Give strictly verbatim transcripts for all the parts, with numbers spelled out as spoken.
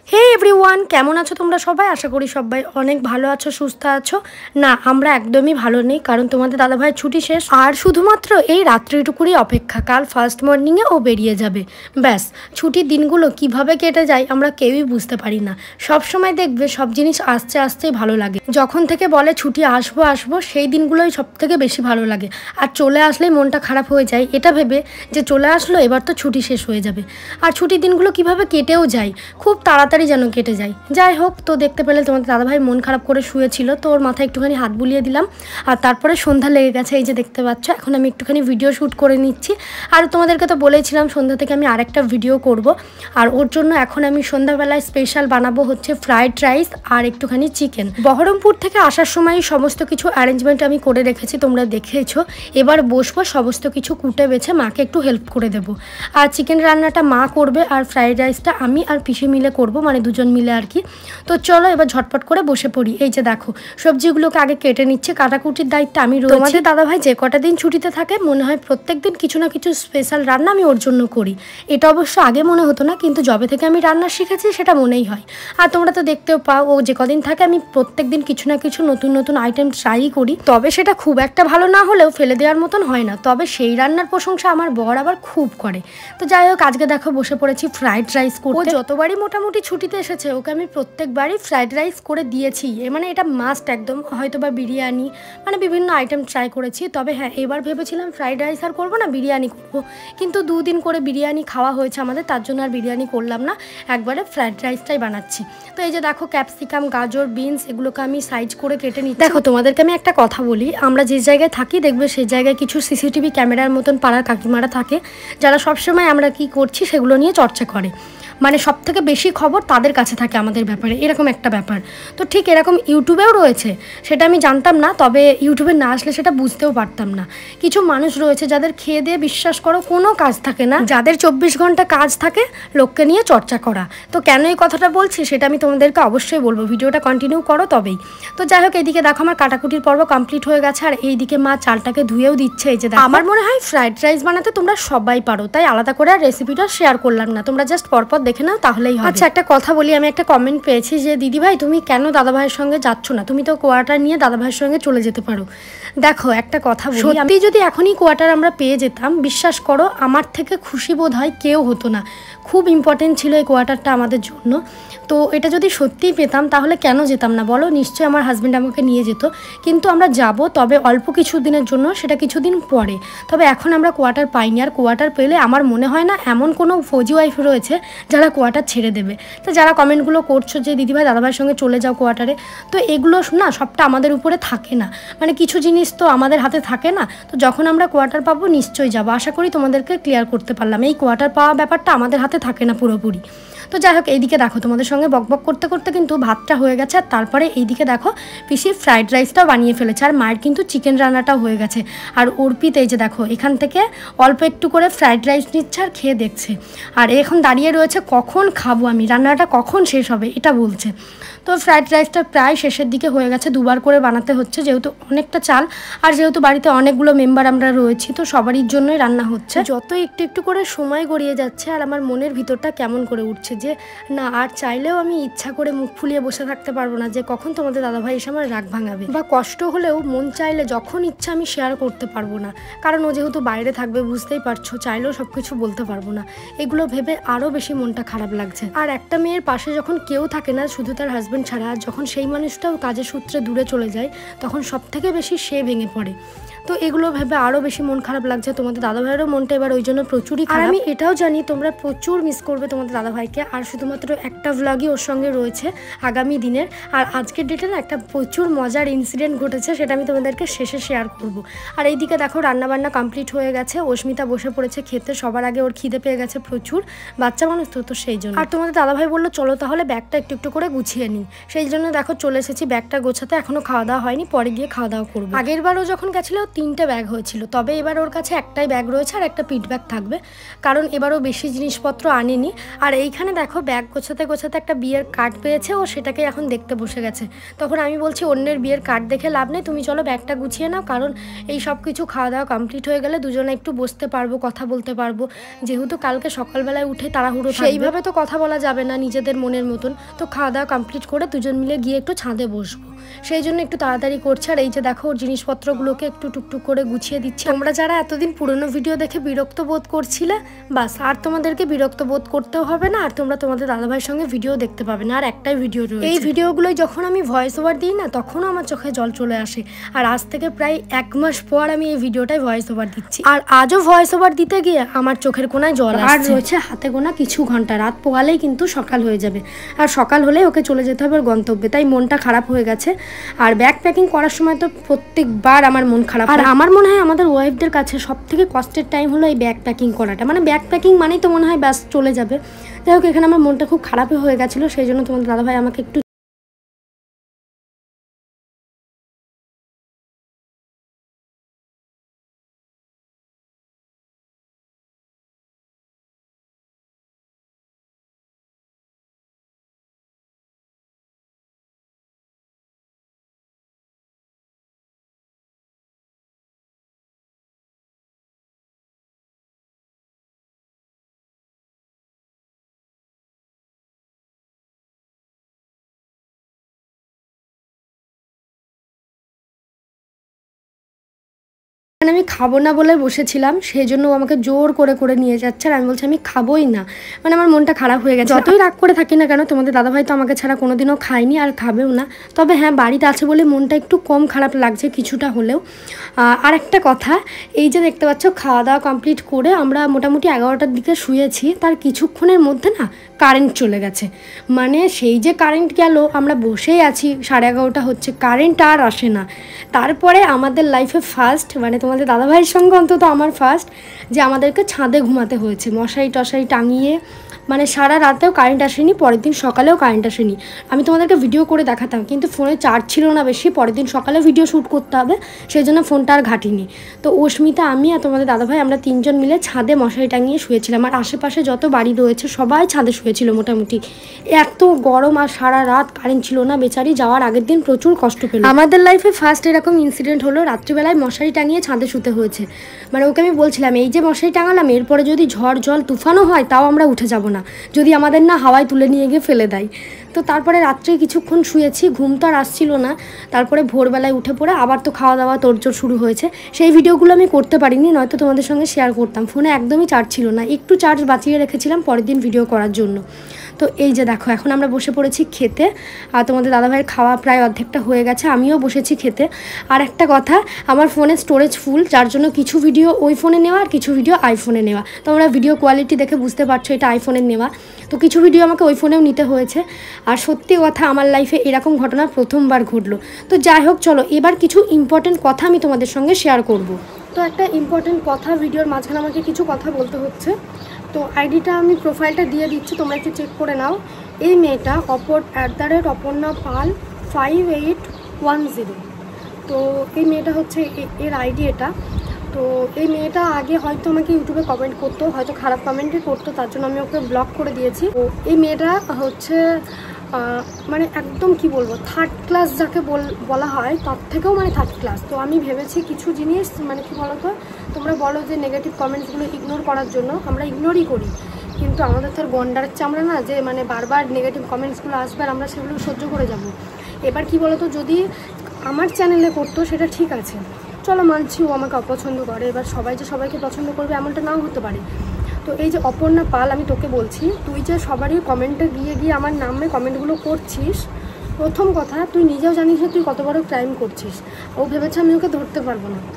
হে everyone, কেমন আছো তোমরা সবাই? আশা করি সবাই অনেক ভালো আছো, সুস্থ আছো। না, আমরা একদমই ভালো নেই, কারণ তোমাদের দাদাভাইয়ের ছুটি শেষ আর শুধুমাত্র এই রাত্রিটুকুরই অপেক্ষা। কাল ফার্স্ট মর্নিংয়ে ও বেরিয়ে যাবে। ব্যাস, ছুটির দিনগুলো কিভাবে কেটে যায় আমরা কেউই বুঝতে পারি না। সব সময় দেখবে সব জিনিস আস্তে আস্তেই ভালো লাগে। যখন থেকে বলে ছুটি আসবো আসবো সেই দিনগুলোই সব থেকে বেশি ভালো লাগে, আর চলে আসলেই মনটা খারাপ হয়ে যায় এটা ভেবে যে চলে আসলো এবার তো ছুটি শেষ হয়ে যাবে। আর ছুটির দিনগুলো কিভাবে কেটেও যায়, খুব তাড়াতাড়ি যেন কেটে যায়। যাই হোক, তো দেখতে পেলে তোমাদের দাদাভাই মন খারাপ করে শুয়েছিল, তো ওর মাথায় একটুখানি হাত বুলিয়ে দিলাম। আর তারপরে সন্ধ্যা লেগে গেছে, এই যে দেখতে পাচ্ছ। এখন আমি একটুখানি ভিডিও শ্যুট করে নিচ্ছি। আর তোমাদেরকে তো বলেছিলাম সন্ধ্যা থেকে আমি আরেকটা ভিডিও করব, আর ওর জন্য এখন আমি সন্ধ্যাবেলায় স্পেশাল বানাবো হচ্ছে ফ্রাইড রাইস আর একটুখানি চিকেন। বহরমপুর থেকে আসার সময় সমস্ত কিছু অ্যারেঞ্জমেন্ট আমি করে রেখেছি, তোমরা দেখেছো। এবার বসবো, সমস্ত কিছু কুটে বেছে মাকে একটু হেল্প করে দেবো। আর চিকেন রান্নাটা মা করবে, আর ফ্রাইড রাইসটা আমি আর পিসি মিলে করবো, মানে দুজন মিলে আর কি। তো চলো এবার ঝটপট করে বসে পড়ি। এই যে দেখো, সবজিগুলোকে আগে কেটে নিচ্ছে, কাটাকুটির দায়িত্ব আমি রয়েছে। তোমাদের দাদাভাই যে কটা দিন ছুটিতে থাকে মনে হয় প্রত্যেক দিন কিছু না কিছু স্পেশাল রান্না আমি ওর জন্য করি। এটা অবশ্য আগে মনে হতো না, কিন্তু যবে থেকে আমি রান্না শিখেছি সেটা মনেই হয়। আর তোমরা তো দেখতেও পাও, ও যে কদিন থাকে আমি প্রত্যেক দিন কিছু না কিছু নতুন নতুন আইটেম ট্রাই করি। তবে সেটা খুব একটা ভালো না হলেও ফেলে দেওয়ার মতন হয় না। তবে সেই রান্নার প্রশংসা আমার বর আবার খুব করে। তো যাই হোক, আজকে দেখো বসে পড়েছি ফ্রাইড রাইস করতে। ও যতবারই মোটামুটি ছুটিতে এসেছে ওকে আমি প্রত্যেকবারই ফ্রাইড রাইস করে দিয়েছি। এ মানে এটা মাস্ট একদম, হয়তো বা বিরিয়ানি, মানে বিভিন্ন আইটেম ট্রাই করেছি। তবে হ্যাঁ, এবার ভেবেছিলাম ফ্রাইড রাইস আর করবো না, বিরিয়ানি করবো। কিন্তু দুদিন করে বিরিয়ানি খাওয়া হয়েছে আমাদের, তার জন্য আর বিরিয়ানি করলাম না, একবারে ফ্রাইড রাইসটাই বানাচ্ছি। তো এই যে দেখো, ক্যাপসিকাম, গাজর, বিনস এগুলোকে আমি সাইজ করে কেটে নিচ্ছি। দেখো, তোমাদেরকে আমি একটা কথা বলি, আমরা যে জায়গায় থাকি দেখবে সেই জায়গায় কিছু সিসিটিভি ক্যামেরার মতন পাড়ার কাকিমারা থাকে, যারা সবসময় আমরা কি করছি সেগুলো নিয়ে চর্চা করে। মানে সব থেকে বেশি খবর তাদের কাছে থাকে আমাদের ব্যাপারে, এরকম একটা ব্যাপার। তো ঠিক এরকম ইউটিউবেও রয়েছে, সেটা আমি জানতাম না, তবে ইউটিউবে না আসলে সেটা বুঝতেও পারতাম না। কিছু মানুষ রয়েছে যাদের খেয়ে দিয়ে বিশ্বাস করো কোনো কাজ থাকে না, যাদের চব্বিশ ঘন্টা কাজ থাকে লোককে নিয়ে চর্চা করা। তো কেন এই কথাটা বলছি সেটা আমি তোমাদেরকে অবশ্যই বলবো, ভিডিওটা কন্টিনিউ করো তবেই। তো যাই হোক, এইদিকে দেখো আমার কাটাকুটির পর্ব কমপ্লিট হয়ে গেছে, আর এইদিকে মা চালটাকে ধুয়েও দিচ্ছে। এই যে দেখো, আমার মনে হয় ফ্রাইড রাইস বানাতে তোমরা সবাই পারো, তাই আলাদা করে আর রেসিপিটা শেয়ার করলাম না, তোমরা জাস্ট পরপর দেখে নাও তাহলেই হবে। আচ্ছা, একটা কথা বলি, আমি একটা কমেন্ট পেয়েছি যে দিদি ভাই তুমি কেন দাদা ভাইয়ের সঙ্গে যাচ্ছ না, তুমি তো কোয়ার্টার নিয়ে দাদা ভাইয়ের সঙ্গে চলে যেতে পারো। দেখো একটা কথা বলি, সত্যি যদি এখনই কোয়ার্টার আমরা পেয়ে যেতাম, বিশ্বাস করো আমার থেকে খুশি বোধ হয় কেউ হতো না। খুব ইম্পর্টেন্ট ছিল এই কোয়ার্টারটা আমাদের জন্য। তো এটা যদি সত্যিই পেতাম তাহলে কেন যেতাম না বলো? নিশ্চয়ই আমার হাজব্যান্ড আমাকে নিয়ে যেত। কিন্তু আমরা যাব, তবে অল্প কিছু দিনের জন্য, সেটা কিছুদিন পরে। তবে এখন আমরা কোয়ার্টার পাইনি, আর কোয়ার্টার পেলে আমার মনে হয় না এমন কোনো ফৌজি ওয়াইফ রয়েছে যারা কোয়ার্টার ছেড়ে দেবে। তো যারা কমেন্টগুলো করছো যে দিদিভাই দাদাভাইয়ের সঙ্গে চলে যাও কোয়ার্টারে, তো এগুলো না সবটা আমাদের উপরে থাকে না, মানে কিছু জিনিস তো আমাদের হাতে থাকে না। তো যখন আমরা কোয়ার্টার পাবো নিশ্চয়ই যাবো। আশা করি তোমাদেরকে ক্লিয়ার করতে পারলাম, এই কোয়ার্টার পাওয়া ব্যাপারটা আমাদের হাতে থাকে না পুরোপুরি। তো যাই হোক, এইদিকে দেখো তোমাদের সঙ্গে বকবক করতে করতে কিন্তু ভাতটা হয়ে গেছে, আর তারপরে এইদিকে দেখো পিসি ফ্রাইড রাইসটাও বানিয়ে ফেলেছে, আর মায়ের কিন্তু চিকেন রান্নাটাও হয়ে গেছে। আর অর্পিত এই যে দেখো এখান থেকে অল্প একটু করে ফ্রাইড রাইস নিচ্ছে আর খেয়ে দেখছে। আর এখন দাঁড়িয়ে রয়েছে কখন খাবো আমি, রান্নাটা কখন শেষ হবে এটা বলছে। তো ফ্রাইড রাইসটা প্রায় শেষের দিকে হয়ে গেছে, দুবার করে বানাতে হচ্ছে যেহেতু অনেকটা চাল, আর যেহেতু বাড়িতে অনেকগুলো মেম্বার আমরা রয়েছি, তো সবারই জন্যই রান্না হচ্ছে। যত একটু একটু করে সময় গড়িয়ে যাচ্ছে আর আমার মনের ভিতরটা কেমন করে উঠছে যে না, আর চাইলেও আমি ইচ্ছা করে মুখ ফুলিয়ে বসে থাকতে পারবো না যে কখন তোমাদের দাদাভাই এসে আমার রাগ ভাঙাবে, বা কষ্ট হলেও মন চাইলে যখন ইচ্ছা আমি শেয়ার করতে পারবো না, কারণ ও যেহেতু বাইরে থাকবে বুঝতেই পারছো, চাইলেও সব কিছু বলতে পারবো না। এগুলো ভেবে আরও বেশি মনটা খারাপ লাগছে। আর একটা মেয়ের পাশে যখন কেউ থাকে না, শুধু তার হাজব্যান্ড ছাড়া, যখন সেই মানুষটাও কাজের সূত্রে দূরে চলে যায় তখন সব থেকে বেশি সে ভেঙে পড়ে। তো এগুলো ভেবে আরও বেশি মন খারাপ লাগছে। তোমাদের দাদাভাইয়েরও মনটা এবার ওই জন্য প্রচুরই খারাপ। আর আমি এটাও জানি তোমরা প্রচুর মিস করবে তোমাদের দাদাভাইকে, আর শুধুমাত্র একটা ভ্লগই ওর সঙ্গে রয়েছে আগামী দিনের। আর আজকের ডেটে না একটা প্রচুর মজার ইনসিডেন্ট ঘটেছে, সেটা আমি তোমাদেরকে শেষে শেয়ার করব। আর এইদিকে দেখো রান্নাবান্না কমপ্লিট হয়ে গেছে, অস্মিতা বসে পড়েছে খেতে, সবার আগে ওর খিদে পেয়ে গেছে প্রচুর, বাচ্চা মানুষ তো তো সেই জন্য। আর তোমাদের দাদাভাই বললো চলো তাহলে ব্যাগটা একটু একটু করে গুছিয়ে নিই, সেই জন্য দেখো চলে এসেছি ব্যাগটা গোছাতে। এখনো খাওয়া দাওয়া হয়নি, পরে গিয়ে খাওয়া দাওয়া করবো। আগের বারও যখন গেছিলো তিনটে ব্যাগ হয়েছিল, তবে এবার ওর কাছে একটাই ব্যাগ রয়েছে আর একটা পিট ব্যাগ থাকবে, কারণ এবারও বেশি জিনিসপত্র আনেনি। আর এইখানে দেখো ব্যাগ গোছাতে গোছাতে একটা বিয়ের কার্ড পেয়েছে, ও সেটাকে এখন দেখতে বসে গেছে। তখন আমি বলছি অন্যের বিয়ের কার্ড দেখে লাভ নেই, তুমি চলো ব্যাগটা গুছিয়ে নাও, কারণ এই সব কিছু খাওয়া দাওয়া কমপ্লিট হয়ে গেলে দুজনে একটু বসতে পারবো, কথা বলতে পারবো, যেহেতু কালকে সকালবেলায় উঠে তাড়াহুড়ো সেইভাবে তো কথা বলা যাবে না নিজেদের মনের মতন। তো খাওয়া দাওয়া কমপ্লিট করে দুজন মিলে গিয়ে একটু ছাদে বসবো, সেই জন্য একটু তাড়াতাড়ি করছে। আর এই যে দেখো ওর জিনিসপত্রগুলোকে একটু টুকটুক করে গুছিয়ে দিচ্ছে। তোমরা যারা এতদিন পুরনো ভিডিও দেখে বিরক্ত বোধ করছিলে, বাস আর তোমাদেরকে বিরক্ত বোধ করতেও হবে না, আর তোমরা তোমাদের দাদাভাইয়ের সঙ্গে ভিডিও দেখতে পাবে না। আর একটাই ভিডিও রয়েছে, এই ভিডিওগুলোই যখন আমি ভয়েস ওভার দিই না, তখনও আমার চোখে জল চলে আসে। আর আজ থেকে প্রায় এক মাস পর আমি এই ভিডিওটাই ভয়েস ওভার দিচ্ছি, আর আজও ভয়েস ওভার দিতে গিয়ে আমার চোখের কোনায় জল আসছে। আর রয়েছে হাতে গোনা কিছু ঘন্টা, রাত পোহালেই কিন্তু সকাল হয়ে যাবে, আর সকাল হলেই ওকে চলে যেতে হবে ওর গন্তব্যে, তাই মনটা খারাপ হয়ে গেছে। আর ব্যাগ প্যাকিং করার সময় তো প্রত্যেকবার আমার মন খারাপ। আর আমার মনে হয় আমাদের ওয়াইফদের কাছে সব থেকে কষ্টের টাইম হলো এই ব্যাগ প্যাকিং করাটা, মানে ব্যাগ প্যাকিং মানেই তো মনে হয় ব্যাস চলে যাবে। যাই হোক, এখানে আমার মনটা খুব খারাপই হয়ে গেছিলো, সেই জন্য তোমাদের দাদাভাই আমাকে একটু আমি খাবো না বলে বসেছিলাম, সেই জন্য আমাকে জোর করে করে নিয়ে যাচ্ছে, আর আমি বলছি আমি খাবোই না, মানে আমার মনটা খারাপ হয়ে গেছে। যতই রাগ করে থাকি না কেন, তোমাদের দাদাভাই তো আমাকে ছাড়া কোনোদিনও খায়নি আর খাবেও না, তবে হ্যাঁ বাড়িতে আছে বলে মনটা একটু কম খারাপ লাগছে কিছুটা হলেও। আর একটা কথা, এই যে দেখতে পাচ্ছ খাওয়া দাওয়া কমপ্লিট করে আমরা মোটামুটি এগারোটার দিকে শুয়েছি, তার কিছুক্ষণের মধ্যে না কারেন্ট চলে গেছে। মানে সেই যে কারেন্ট গেল, আমরা বসেই আছি, সাড়ে এগারোটা হচ্ছে, কারেন্ট আর আসে না। তারপরে আমাদের লাইফে ফার্স্ট, মানে তোমাদের দাদাভাইয়ের সঙ্গে অন্তত আমার ফার্স্ট, যে আমাদেরকে ছাদে ঘুমাতে হয়েছে মশারি টশারি টাঙিয়ে, মানে সারা রাতেও কারেন্ট আসেনি, পরের দিন সকালেও কারেন্ট আসেনি। আমি তোমাদেরকে ভিডিও করে দেখাতাম, কিন্তু ফোনে চার্জ ছিল না বেশি, পরের দিন সকালে ভিডিও শ্যুট করতে হবে, সেই জন্য ফোনটা আর ঘাটিনি। তো অস্মিতা, আমি আর তোমাদের দাদাভাই আমরা তিনজন মিলে ছাদে মশারি টাঙিয়ে শুয়েছিলাম, আর আশেপাশে যত বাড়ি রয়েছে সবাই ছাদে শুয়েছিল মোটামুটি। এত গরম, আর সারা রাত কারেন্ট ছিল না, বেচারি যাওয়ার আগের দিন প্রচুর কষ্ট পেল। আমাদের লাইফে ফার্স্ট এরকম ইনসিডেন্ট হলো, রাত্রিবেলায় মশারি টাঙিয়ে ছাদে শুতে হয়েছে। মানে ওকে আমি বলছিলাম এই যে মশারি টাঙালাম, এরপরে যদি ঝড় জল তুফানও হয় তাও আমরা উঠে যাব না, যদি আমাদের না হাওয়ায় তুলে নিয়ে গিয়ে ফেলে দেয়। তো তারপরে রাত্রে কিছুক্ষণ শুয়েছি, ঘুম তো আর আসছিল না। তারপরে ভোরবেলায় উঠে পড়ে আবার তো খাওয়া দাওয়া তোড়জোড় শুরু হয়েছে। সেই ভিডিওগুলো আমি করতে পারিনি, নয়তো তোমাদের সঙ্গে শেয়ার করতাম। ফোনে একদমই চার্জ ছিল না, একটু চার্জ বাঁচিয়ে রেখেছিলাম পরের দিন ভিডিও করার জন্য। তো এই যে দেখো এখন আমরা বসে পড়েছি খেতে, আর তোমাদের দাদাভাইয়ের খাওয়া প্রায় অর্ধেকটা হয়ে গেছে, আমিও বসেছি খেতে। আর একটা কথা, আমার ফোনে স্টোরেজ ফুল, যার জন্য কিছু ভিডিও ওই ফোনে নেওয়া আর কিছু ভিডিও আইফোনে নেওয়া। তোমরা ভিডিও কোয়ালিটি দেখে বুঝতে পারছো এটা আইফোনের নেওয়া, তো কিছু ভিডিও আমাকে ওই ফোনেও নিতে হয়েছে। আর সত্যি কথা, আমার লাইফে এরকম ঘটনা প্রথমবার ঘটলো। তো যাই হোক, চলো এবার কিছু ইম্পর্টেন্ট কথা আমি তোমাদের সঙ্গে শেয়ার করব। তো একটা ইম্পর্টেন্ট কথা, ভিডিওর মাঝখানে আমাকে কিছু কথা বলতে হচ্ছে, তো আইডিটা আমি প্রোফাইলটা দিয়ে দিচ্ছি, তোমরা একটু চেক করে নাও। এই মেয়েটা অপর at the rate Aparna Paul five eight one zero, তো এই মেয়েটা হচ্ছে এর আইডি এটা। তো এই মেয়েটা আগে হয়তো আমাকে ইউটিউবে কমেন্ট করতো, হয়তো খারাপ কমেন্টই করতো, তার জন্য আমি ওকে ব্লক করে দিয়েছি। তো এই মেয়েটা হচ্ছে মানে একদম কি বলবো, থার্ড ক্লাস যাকে বলা হয় তার থেকেও মানে থার্ড ক্লাস। তো আমি ভেবেছি কিছু জিনিস মানে কি বলতো, তোমরা বলো যে নেগেটিভ কমেন্টসগুলো ইগনোর করার জন্য, আমরা ইগনোরই করি, কিন্তু আমাদের তো গন্ডারের চামড়া না যে মানে বারবার নেগেটিভ কমেন্টসগুলো আসবে আর আমরা সেগুলো সহ্য করে যাব। এবার কি বলতো, যদি আমার চ্যানেলে করতো সেটা ঠিক আছে, চলো মানছি ও আমাকে অপছন্দ করে, এবার সবাই যে সবাইকে পছন্দ করবে এমনটা নাও হতে পারে। তো এই যে অপর্ণা পাল, আমি তোকে বলছি, তুই যে সবারই কমেন্টে গিয়ে গিয়ে আমার নামে কমেন্টগুলো করছিস, প্রথম কথা তুই নিজেও জানিস না তুই কত বড় ক্রাইম করছিস। ও ভেবেছে আমি ওকে ধরতে পারবো না,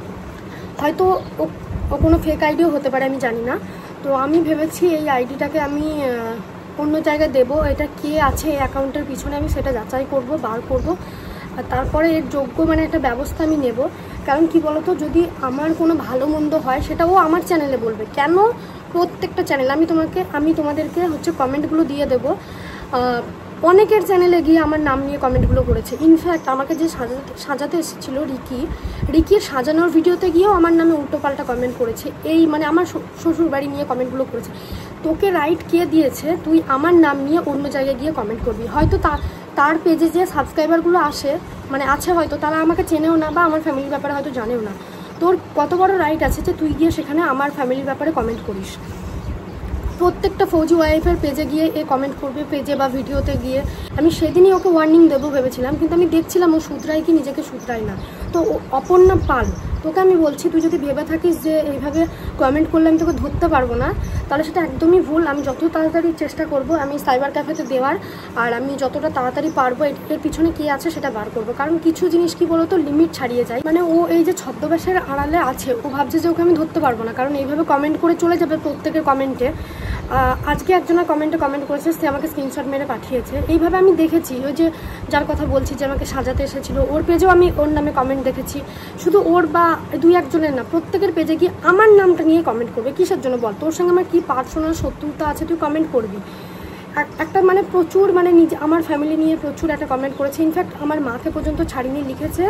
হয়তো ও ও কোনো ফেক আইডিও হতে পারে, আমি জানি না। তো আমি ভেবেছি এই আইডিটাকে আমি অন্য জায়গায় দেবো, এটা কে আছে এই অ্যাকাউন্টের পিছনে আমি সেটা যাচাই করব, বার করব, আর তারপরে এর যোগ্য মানে একটা ব্যবস্থা আমি নেব। কারণ কি বলতো, যদি আমার কোনো ভালো মন্দ হয় সেটা ও আমার চ্যানেলে বলবে, কেন প্রত্যেকটা চ্যানেল আমি তোমাকে আমি তোমাদেরকে হচ্ছে কমেন্টগুলো দিয়ে দেবো। অনেকের চ্যানেলে গিয়ে আমার নাম নিয়ে কমেন্টগুলো করেছে। ইনফ্যাক্ট আমাকে যে সাজাতে সাজাতে এসেছিলো রিকি, রিকির সাজানোর ভিডিওতে গিয়েও আমার নামে উল্টোপাল্টা কমেন্ট করেছে। এই মানে আমার শ্বশুর বাড়ি নিয়ে কমেন্টগুলো করেছে। তোকে রাইট কে দিয়েছে তুই আমার নাম নিয়ে অন্য জায়গায় গিয়ে কমেন্ট করবি? হয়তো তা তার পেজে যে সাবস্ক্রাইবারগুলো আসে মানে আছে হয়তো তারা আমাকে চেনেও না বা আমার ফ্যামিলির ব্যাপারে হয়তো জানেও না। তোর কত বড় রাইট আছে যে তুই গিয়ে সেখানে আমার ফ্যামিলির ব্যাপারে কমেন্ট করিস? প্রত্যেকটা ফৌজি ওয়াইফের পেজে গিয়ে এ কমেন্ট করবে, পেজে বা ভিডিওতে গিয়ে। আমি সেদিনই ওকে ওয়ার্নিং দেবো ভেবেছিলাম, কিন্তু আমি দেখছিলাম ও শুধরায় কি নিজেকে শুধরায় না। তো অপর্ণা পাল, তোকে আমি বলছি তুই যদি ভেবে থাকিস যে এইভাবে কমেন্ট করলে আমি তোকে ধরতে পারবো না, তাহলে সেটা একদমই ভুল। আমি যত তাড়াতাড়ি চেষ্টা করব আমি সাইবার ক্যাফেতে দেওয়ার, আর আমি যতটা তাড়াতাড়ি পারবো এর পিছনে কী আছে সেটা বার করব। কারণ কিছু জিনিস কি বলতো লিমিট ছাড়িয়ে যায়। মানে ও এই যে ছদ্মবেশের আড়ালে আছে, ও ভাবছে যে ওকে আমি ধরতে পারবো না, কারণ এইভাবে কমেন্ট করে চলে যাবে প্রত্যেকের কমেন্টে। আজকে একজনের কমেন্টে কমেন্ট করেছে, সে আমাকে স্ক্রিনশট মেরে পাঠিয়েছে। এইভাবে আমি দেখেছি, ওই যে যার কথা বলছি যে আমাকে সাজাতে এসেছিলো, ওর পেজেও আমি ওর নামে কমেন্ট দেখেছি। শুধু ওর বা দুই একজনের না, প্রত্যেকের পেজে গিয়ে আমার নামটা নিয়ে কমেন্ট করবে। কিসের জন্য বল? তোর সঙ্গে আমার কি পার্সোনাল শত্রুতা আছে তুই কমেন্ট করবি? একটা মানে প্রচুর মানে নিজে আমার ফ্যামিলি নিয়ে প্রচুর একটা কমেন্ট করেছে। ইনফ্যাক্ট আমার মাকে পর্যন্ত ছাড়িয়ে নিয়ে লিখেছে,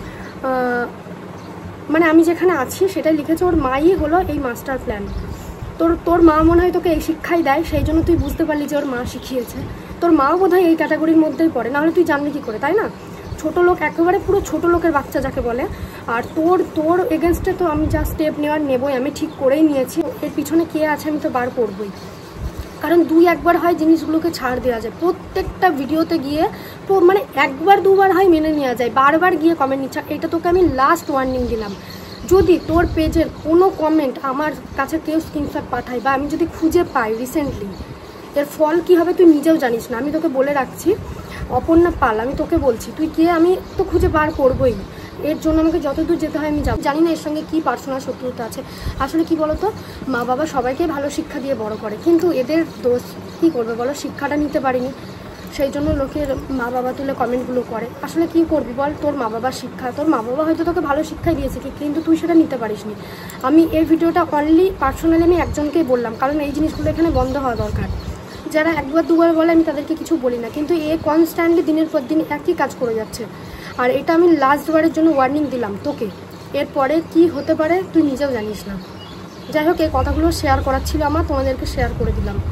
মানে আমি যেখানে আছি সেটাই লিখেছে ওর মাই হলো এই মাস্টার প্ল্যান। তোর তোর মা মনে হয় তোকে এই শিক্ষাই দেয়, সেই জন্য তুই বুঝতে পারলি যে ওর মা শিখিয়েছে। তোর মাও বোধ হয় এই ক্যাটাগরির মধ্যেই পড়ে, নাহলে তুই জানলি কী করে, তাই না? ছোটো লোক, একেবারে পুরো ছোটো লোকের বাচ্চা যাকে বলে। আর তোর তোর এগেনস্টে তো আমি যা স্টেপ নেওয়ার নেবই, আমি ঠিক করেই নিয়েছি। এর পিছনে কে আছে আমি তো বার করবই, কারণ দুই একবার হয় জিনিসগুলোকে ছাড় দেওয়া যায়। প্রত্যেকটা ভিডিওতে গিয়ে মানে একবার দুবার হয় মেনে নেওয়া যায়, বারবার গিয়ে কমেন্ট নিচ্ছে। এটা তোকে আমি লাস্ট ওয়ার্নিং দিলাম। যদি তোর পেজের কোনো কমেন্ট আমার কাছে কেউ স্ক্রিনশট পাঠায় বা আমি যদি খুঁজে পাই রিসেন্টলি, এর ফল কী হবে তুই নিজেও জানিস না। আমি তোকে বলে রাখছি, অপর্ণা পাল, আমি তোকে বলছি তুই কে, আমি তো খুঁজে বার করবোই। এর জন্য আমাকে যতদূর যেতে হয় আমি যাব। জানি না এর সঙ্গে কী পার্সোনাল শত্রুতা আছে। আসলে কি বলতো, মা বাবা সবাইকে ভালো শিক্ষা দিয়ে বড় করে, কিন্তু এদের দোষ কী করবে বলো, শিক্ষাটা নিতে পারিনি, সেই জন্য লোকের মা বাবা তুলে কমেন্টগুলো করে। আসলে কি করবি বল, তোর মা বাবার শিক্ষা, তোর মা বাবা হয়তো তোকে ভালো শিক্ষাই দিয়েছে, কিন্তু তুই সেটা নিতে পারিসনি। আমি এই ভিডিওটা অনলি পার্সোনালি আমি একজনকেই বললাম, কারণ এই জিনিসগুলো এখানে বন্ধ হওয়া দরকার। যারা একবার দুবার বলে আমি তাদেরকে কিছু বলি না, কিন্তু এ কনস্ট্যান্টলি দিনের পর দিন একই কাজ করে যাচ্ছে। আর এটা আমি লাস্টবারের জন্য ওয়ার্নিং দিলাম তোকে, এরপরে কি হতে পারে তুই নিজেও জানিস না। যাই হোক, এই কথাগুলো শেয়ার করার ছিল আমার, তোমাদেরকে শেয়ার করে দিলাম।